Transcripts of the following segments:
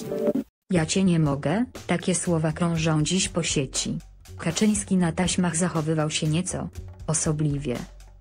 Ja cię nie mogę, takie słowa krążą dziś po sieci. Kaczyński na taśmach zachowywał się nieco osobliwie.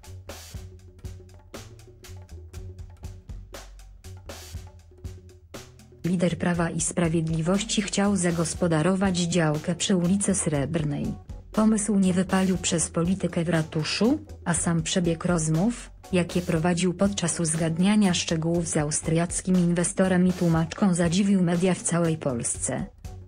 Lider Prawa i Sprawiedliwości chciał zagospodarować działkę przy ulicy Srebrnej. Pomysł nie wypalił przez politykę w ratuszu, a sam przebieg rozmów, jakie prowadził podczas uzgadniania szczegółów z austriackim inwestorem i tłumaczką, zadziwił media w całej Polsce.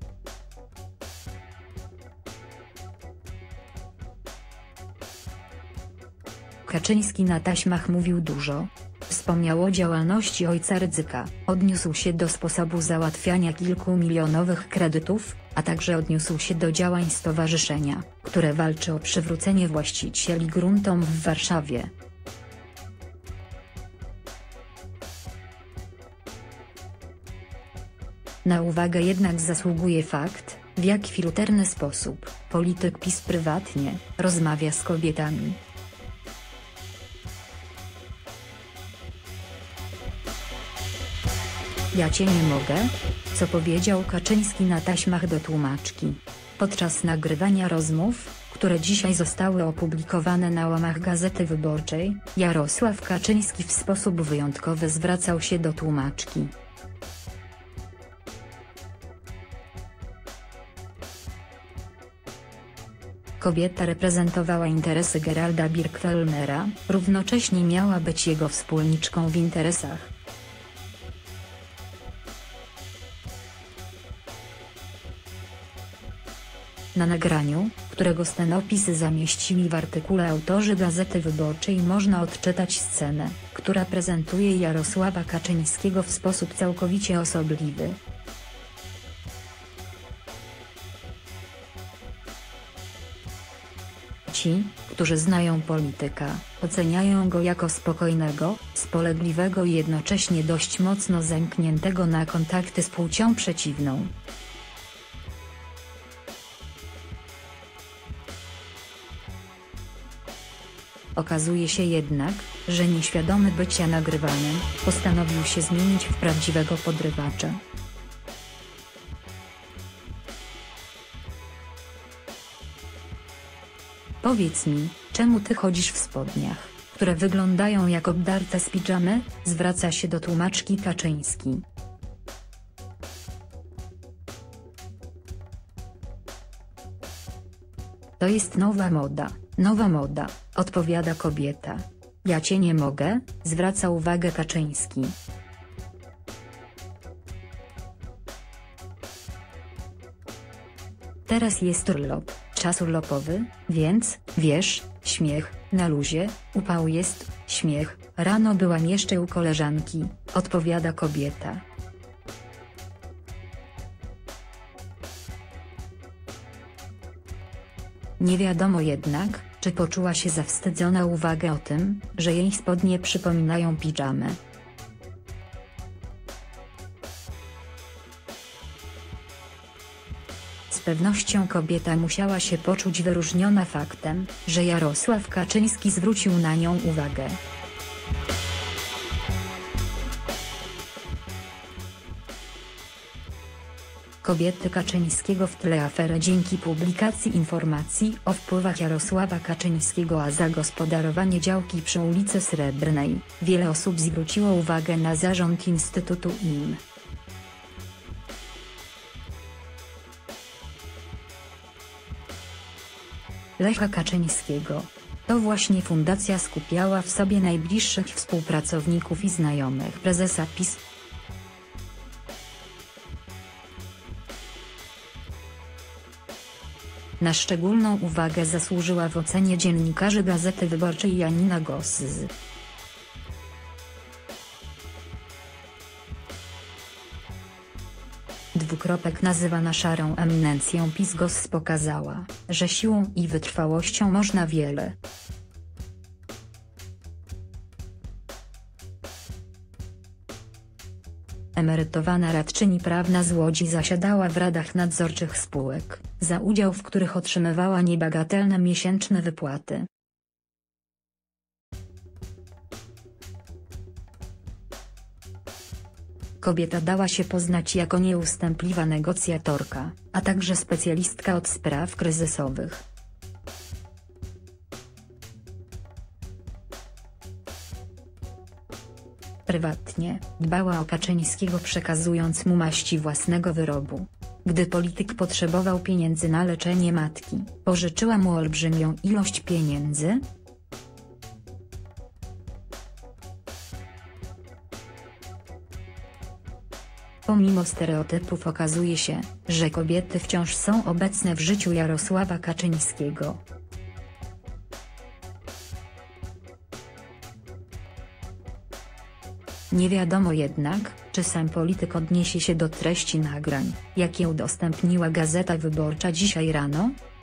Kaczyński na taśmach mówił dużo. Wspomniał o działalności ojca Rydzyka, odniósł się do sposobu załatwiania kilkumilionowych kredytów, a także odniósł się do działań stowarzyszenia, które walczy o przywrócenie właścicieli gruntom w Warszawie. Na uwagę jednak zasługuje fakt, w jak filterny sposób polityk PiS prywatnie rozmawia z kobietami. Ja cię nie mogę? Co powiedział Kaczyński na taśmach do tłumaczki. Podczas nagrywania rozmów, które dzisiaj zostały opublikowane na łamach Gazety Wyborczej, Jarosław Kaczyński w sposób wyjątkowy zwracał się do tłumaczki. Kobieta reprezentowała interesy Geralda Birgfellnera, równocześnie miała być jego wspólniczką w interesach. Na nagraniu, którego scenopisy zamieścili w artykule autorzy Gazety Wyborczej, można odczytać scenę, która prezentuje Jarosława Kaczyńskiego w sposób całkowicie osobliwy. Ci, którzy znają polityka, oceniają go jako spokojnego, spolegliwego i jednocześnie dość mocno zamkniętego na kontakty z płcią przeciwną. Okazuje się jednak, że nieświadomy bycia nagrywanym, postanowił się zmienić w prawdziwego podrywacza. Powiedz mi, czemu ty chodzisz w spodniach, które wyglądają jak obdarte z pidżamy? Zwraca się do tłumaczki Kaczyński. To jest nowa moda, odpowiada kobieta. Ja cię nie mogę, zwraca uwagę Kaczyński. Teraz jest urlop, czas urlopowy, więc, wiesz, śmiech, na luzie, upał jest, śmiech, rano byłam jeszcze u koleżanki, odpowiada kobieta. Nie wiadomo jednak, czy poczuła się zawstydzona uwagę o tym, że jej spodnie przypominają pidżamę. Z pewnością kobieta musiała się poczuć wyróżniona faktem, że Jarosław Kaczyński zwrócił na nią uwagę. Kobiety Kaczyńskiego w tle afery. Dzięki publikacji informacji o wpływach Jarosława Kaczyńskiego a zagospodarowanie działki przy ulicy Srebrnej, wiele osób zwróciło uwagę na zarząd Instytutu IM. Lecha Kaczyńskiego. To właśnie fundacja skupiała w sobie najbliższych współpracowników i znajomych prezesa PiS. Na szczególną uwagę zasłużyła w ocenie dziennikarzy Gazety Wyborczej Janina Gosz. Nazywana szarą eminencją PiS, Gosz pokazała, że siłą i wytrwałością można wiele. Emerytowana radczyni prawna z Łodzi zasiadała w radach nadzorczych spółek, za udział w których otrzymywała niebagatelne miesięczne wypłaty. Kobieta dała się poznać jako nieustępliwa negocjatorka, a także specjalistka od spraw kryzysowych. Prywatnie dbała o Kaczyńskiego, przekazując mu maści własnego wyrobu. Gdy polityk potrzebował pieniędzy na leczenie matki, pożyczyła mu olbrzymią ilość pieniędzy. Pomimo stereotypów okazuje się, że kobiety wciąż są obecne w życiu Jarosława Kaczyńskiego. Nie wiadomo jednak, czy sam polityk odniesie się do treści nagrań, jakie udostępniła Gazeta Wyborcza dzisiaj rano.